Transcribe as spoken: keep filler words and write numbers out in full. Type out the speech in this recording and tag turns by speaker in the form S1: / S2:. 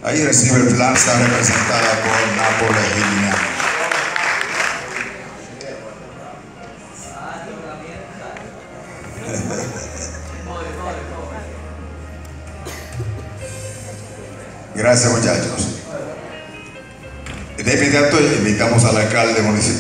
S1: Ahí recibe el plaza representada por Nápoles y Guinea. Gracias, muchachos. De inmediato invitamos al alcalde municipal.